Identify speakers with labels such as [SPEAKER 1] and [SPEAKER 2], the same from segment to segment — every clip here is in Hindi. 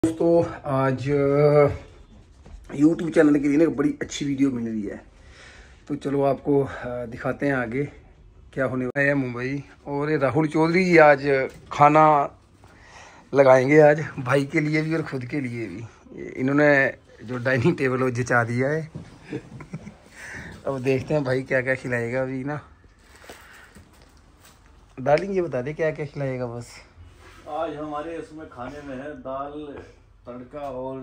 [SPEAKER 1] दोस्तों आज YouTube चैनल के लिए ना बड़ी अच्छी वीडियो मिल रही है, तो चलो आपको दिखाते हैं आगे क्या होने वाला है। मुंबई और राहुल चौधरी जी आज खाना लगाएंगे, आज भाई के लिए भी और खुद के लिए भी। इन्होंने जो डाइनिंग टेबल वो जचा दिया है। अब देखते हैं भाई क्या क्या खिलाएगा। अभी ना डार्लिंग ये बता दे क्या क्या खिलाएगा। बस
[SPEAKER 2] आज हमारे इसमें खाने में है दाल तड़का और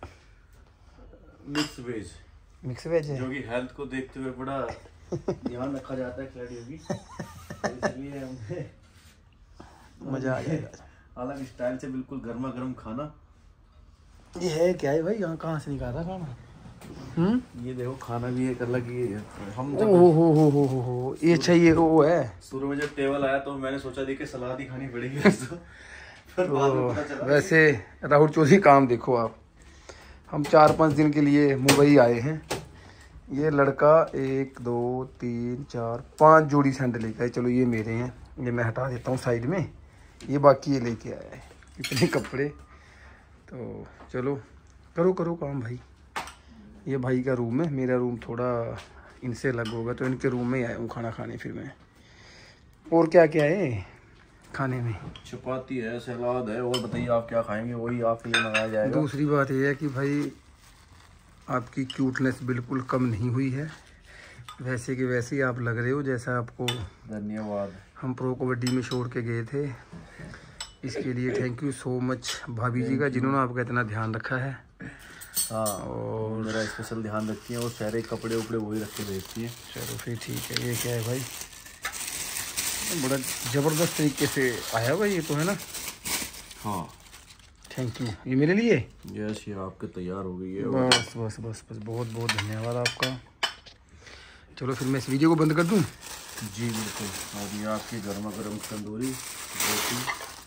[SPEAKER 2] मिक्स वेज
[SPEAKER 1] है
[SPEAKER 2] जो कि हेल्थ को देखते हुए बड़ा ध्यान रखा जाता है खिलाड़ियों की, तो इसलिए हमें
[SPEAKER 1] मजा आ जाएगा।
[SPEAKER 2] अलग स्टाइल से बिल्कुल गर्मा गर्म खाना।
[SPEAKER 1] ये है क्या है भाई, यहाँ कहाँ से निकाला खाना?
[SPEAKER 2] ये देखो खाना भी एक अलग ही है। हम
[SPEAKER 1] हो ये अच्छा, ये वो है।
[SPEAKER 2] शुरू में जब टेबल आया तो मैंने सोचा थी कि सलाद ही खानी पड़ेगी। फिर बाद में पता चला
[SPEAKER 1] वैसे राहुल चौधरी काम देखो आप, हम 4-5 दिन के लिए मुंबई आए हैं। ये लड़का 1 2 3 4 5 जोड़ी सैंडल लेके आए। चलो ये मेरे हैं, ये मैं हटा देता हूँ साइड में। ये बाकी ये लेके आया है इतने कपड़े। तो चलो करो करो काम भाई। ये भाई का रूम है, मेरा रूम थोड़ा इनसे अलग होगा, तो इनके रूम में ही आया हूँ खाना खाने। फिर मैं और क्या क्या है खाने में?
[SPEAKER 2] चपाती है, सलाद है, और बताइए आप क्या खाएंगे वही आपके लिए मंगाया जाएगा।
[SPEAKER 1] दूसरी बात यह है कि भाई आपकी क्यूटनेस बिल्कुल कम नहीं हुई है, वैसे कि वैसे ही आप लग रहे हो जैसा आपको
[SPEAKER 2] धन्यवाद।
[SPEAKER 1] हम प्रो कबड्डी में छोड़ के गए थे। इसके लिए थैंक यू सो मच भाभी जी का, जिन्होंने आपका इतना ध्यान रखा है।
[SPEAKER 2] हाँ, और मेरा स्पेशल ध्यान रखती है और सारे कपड़े उपड़े वही रख के भेजती है।
[SPEAKER 1] चलो फिर ठीक है। ये क्या है भाई? बड़ा ज़बरदस्त तरीके से आया भाई ये तो, है ना?
[SPEAKER 2] हाँ
[SPEAKER 1] थैंक यू। ये मेरे लिए?
[SPEAKER 2] यस, ये आपके तैयार हो गई है।
[SPEAKER 1] बस बस बस बस बहुत बहुत धन्यवाद आपका। चलो फिर मैं इस वीडियो को बंद कर दूं?
[SPEAKER 2] जी बिल्कुल। और ये आपकी गर्मा गर्म तंदूरी रोटी।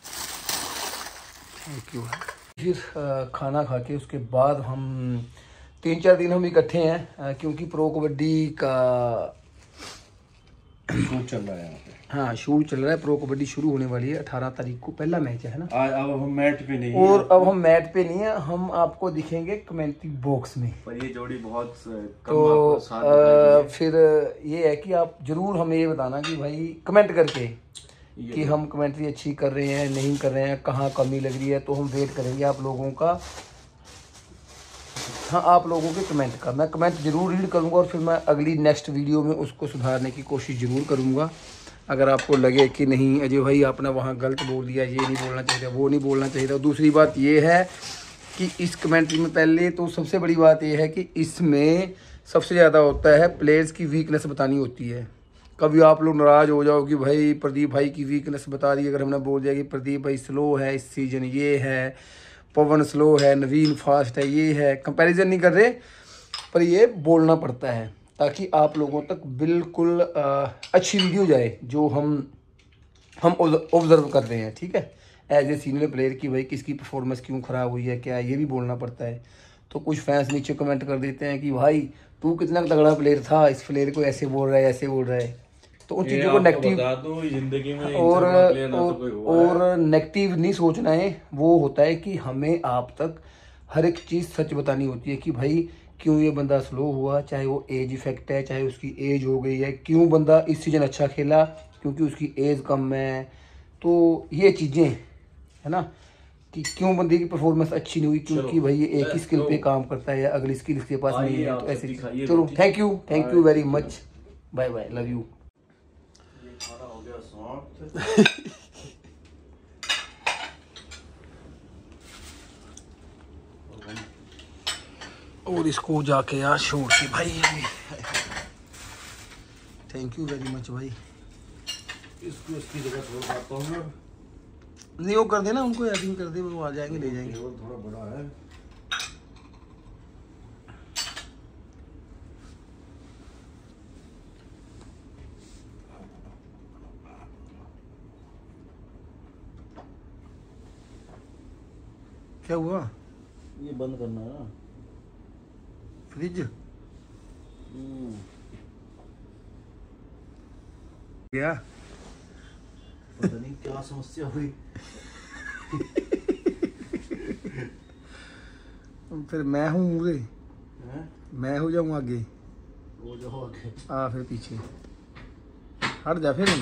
[SPEAKER 1] Thank you. फिर खाना खा के उसके बाद हम 3-4 दिन हम इकट्ठे हैं, क्योंकि प्रो कबड्डी का
[SPEAKER 2] शूट चल रहा है यहाँ पे।
[SPEAKER 1] हाँ शूट चल रहा है। प्रो कबड्डी शुरू होने वाली है 18 तारीख को, पहला मैच है ना?
[SPEAKER 2] आज अब हम मैट पे नहीं
[SPEAKER 1] और अब हम मैट पे नहीं है, हम आपको दिखेंगे कमेंट्री बॉक्स में।
[SPEAKER 2] पर ये जोड़ी बहुत कम
[SPEAKER 1] तो
[SPEAKER 2] आपको साथ दिखाई
[SPEAKER 1] फिर ये है कि आप जरूर हमें ये बताना कि भाई कमेंट करके कि हम कमेंट्री अच्छी कर रहे हैं नहीं कर रहे हैं, कहाँ कमी लग रही है। तो हम वेट करेंगे आप लोगों का, हाँ आप लोगों के कमेंट का। मैं कमेंट जरूर रीड करूँगा और फिर मैं अगली नेक्स्ट वीडियो में उसको सुधारने की कोशिश ज़रूर करूँगा। अगर आपको लगे कि नहीं अजय भाई आपने वहाँ गलत बोल दिया, ये नहीं बोलना चाहिए था, वो नहीं बोलना चाहिए था। दूसरी बात ये है कि इस कमेंट्री में पहले तो सबसे बड़ी बात ये है कि इसमें सबसे ज़्यादा होता है प्लेयर्स की वीकनेस बतानी होती है। कभी आप लोग नाराज़ हो जाओ कि भाई प्रदीप भाई की वीकनेस बता दी। अगर हमने बोल दिया कि प्रदीप भाई स्लो है इस सीज़न, ये है, पवन स्लो है, नवीन फास्ट है, ये है, कंपैरिजन नहीं कर रहे, पर ये बोलना पड़ता है ताकि आप लोगों तक बिल्कुल अच्छी वीडियो जाए जो हम ऑब्जर्व कर रहे हैं। ठीक है, एज ए सीनियर प्लेयर की भाई किसकी परफॉर्मेंस क्यों ख़राब हुई है, क्या है, ये भी बोलना पड़ता है। तो कुछ फैंस नीचे कमेंट कर देते हैं कि भाई तू कितना तगड़ा प्लेयर था, इस प्लेयर को ऐसे बोल रहा है ऐसे बोल रहा है। तो उन चीज़ों को नेगेटिव
[SPEAKER 2] जिंदगी में
[SPEAKER 1] और नेगेटिव नहीं सोचना है। वो होता है कि हमें आप तक हर एक चीज़ सच बतानी होती है कि भाई क्यों ये बंदा स्लो हुआ, चाहे वो एज इफेक्ट है, चाहे उसकी एज हो गई है, क्यों बंदा इस सीजन अच्छा खेला क्योंकि उसकी एज कम है। तो ये चीज़ें है ना कि क्यों बंदे की परफॉर्मेंस अच्छी नहीं हुई क्योंकि भाई ये एक ही स्किल पे काम करता है या अगली स्किल इसके पास नहीं है। तो ऐसे चलो thank you very much, bye bye, love you.
[SPEAKER 2] खाना हो गया समाप्त।
[SPEAKER 1] और इसको जाके यार छोड़ के भाई, थैंक यू वेरी मच भाई।
[SPEAKER 2] इसको इसकी जगह छोड़ पाता हूँ मैं।
[SPEAKER 1] नहीं वो कर देना, उनको ऐसे ही कर दे, वो आ जाएंगे ले जाएंगे।
[SPEAKER 2] थोड़ा बड़ा है।
[SPEAKER 1] क्या हुआ?
[SPEAKER 2] ये बंद करना है ना
[SPEAKER 1] फ्रिज क्या?
[SPEAKER 2] पता नहीं क्या समस्या हुई।
[SPEAKER 1] फिर मैं हूँ मुझे,
[SPEAKER 2] हैं?
[SPEAKER 1] मैं हो जाऊँ आगे,
[SPEAKER 2] वो जो हो आगे।
[SPEAKER 1] आ फिर पीछे हट जा, फिर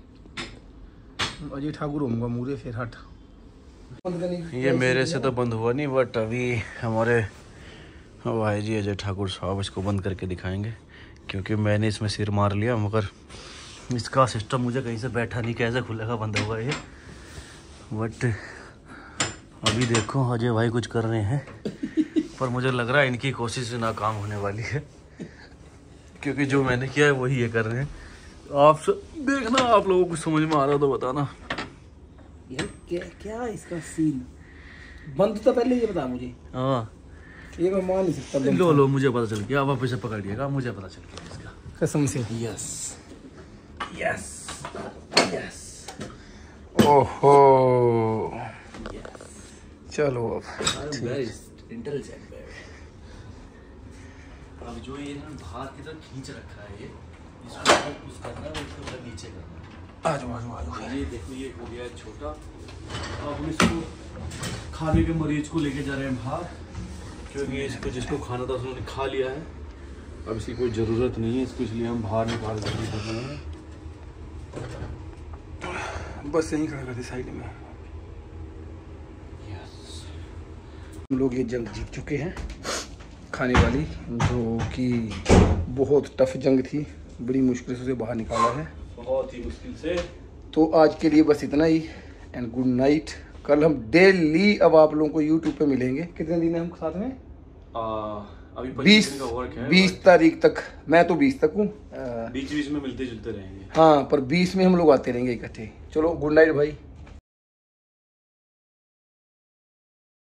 [SPEAKER 1] अजय ठाकुर होऊंगा मुझे, फिर हट।
[SPEAKER 2] ये मेरे से तो बंद हुआ नहीं, बट अभी हमारे भाई जी अजय ठाकुर साहब इसको बंद करके दिखाएंगे, क्योंकि मैंने इसमें सिर मार लिया, मगर इसका सिस्टम मुझे कहीं से बैठा नहीं, कैसे खुलेगा बंद होगा ये। बट अभी देखो अजय भाई कुछ कर रहे हैं, पर मुझे लग रहा है इनकी कोशिश नाकाम होने वाली है, क्योंकि जो मैंने किया है वही ये कर रहे हैं। आप देखना, आप लोगों को समझ में आ रहा तो बताना
[SPEAKER 1] यार क्या क्या इसका सीन। बंद तो पहले ये बता मुझे।
[SPEAKER 2] हाँ
[SPEAKER 1] ये मैं मान नहीं सकता।
[SPEAKER 2] लो मुझे पता चल गया, आप वापस से पकड़िएगा, मुझे पता चल गया इसका,
[SPEAKER 1] कसम से।
[SPEAKER 2] Yes yes yes.
[SPEAKER 1] ओहो चलो अब
[SPEAKER 2] इंटेलिजेंट। अब जो ये ना बाहर की तरफ खींच रखा है, ये इसको पुश करना है, इसको ऊपर नीचे करना है।
[SPEAKER 1] आ जाओ।
[SPEAKER 2] ये देखो ये हो गया है छोटा। अब हम इसको खाने के मरीज को लेके जा रहे हैं बाहर, क्योंकि इसको जिसको खाना था उसने खा लिया है, अब इसकी कोई ज़रूरत नहीं है इसको, इसलिए हम बाहर निकाल कर दे रहे हैं।
[SPEAKER 1] बस यहीं खड़ा करते साइड में। हम लोग ये जंग जीत चुके हैं, खाने वाली, जो कि बहुत टफ जंग थी, बड़ी मुश्किल से उसे बाहर निकाला है,
[SPEAKER 2] बहुत ही मुश्किल से।
[SPEAKER 1] तो आज के लिए बस इतना ही, एंड गुड नाइट। कल हम डेली अब आप लोगों को यूट्यूब पे मिलेंगे। कितने दिन है हम साथ में?
[SPEAKER 2] अभी
[SPEAKER 1] 20 तारीख तक। मैं तो 20 तक हूँ,
[SPEAKER 2] बीच बीच में मिलते जुलते रहेंगे।
[SPEAKER 1] हाँ, पर 20 में हम लोग आते रहेंगे इकट्ठे। चलो गुड नाइट भाई।